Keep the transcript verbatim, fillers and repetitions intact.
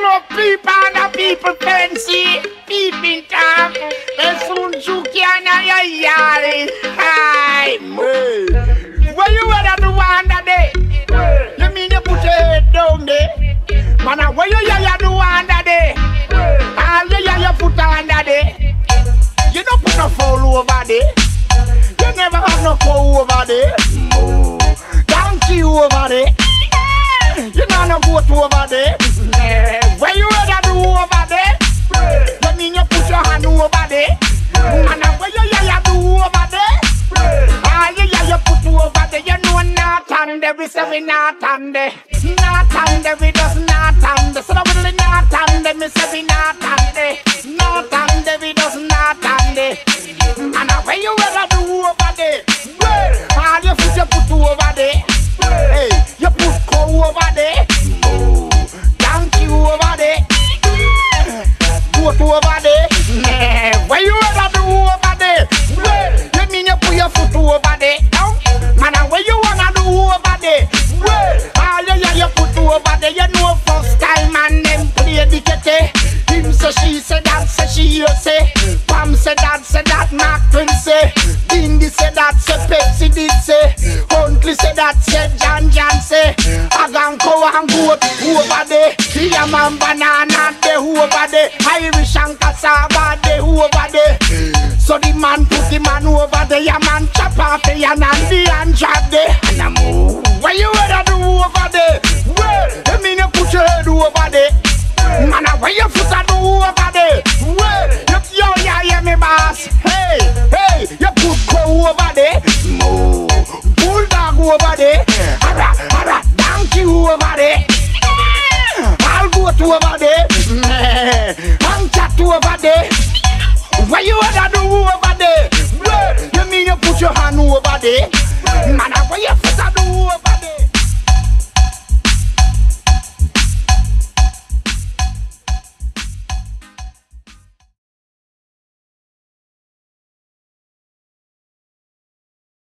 look people and the people fancy. Peeping Tom. And soon Chuki and I yari. Hi, where you at the one that day? You mean you put your head down there? Man, where you at the one that day? All you you put on that day. You don't put no foul over there. You never have no cow over there. Donkey over there. You know no goat over there. Where you at the over there? You mean you put your hand over there? And where you you do over there? All you you put over there. You know not and there we say we not and there. Not and there we does not and there. So that we not and there. Me say we not and there. Not and there we does not and there. And where you ever do over there? All you put you put over there. Hey, you put cow over there. Donkey over there. Goat over there. Where you ever do over there? You mean you put your foot over there? Man, where you wanna do over there? All you you put over there. You know first time and them play the kete. Him say she say that say she you say. Pam say that say that Mark Twin say. Dindy say that say Pepsi did say. Huntley say that say John John say. Agan cow and goat over there. Yam and banana they over there. Irish and cassava they over there. So the man put the man over there. Yam and chop off the yan and the and chop there. And I move. Where you ever do over there? Well, I mean you put your head over there. Man, where you put a do over there? Well, you, yo, yeah, yeah, me boss. Hey, hey, you put cow over there. Moo. Bulldog over there. Ara, ara, donkey over there. I'll go to over there. I'm cat over there. Where you ever do over there? Well, you mean you put your hand over there?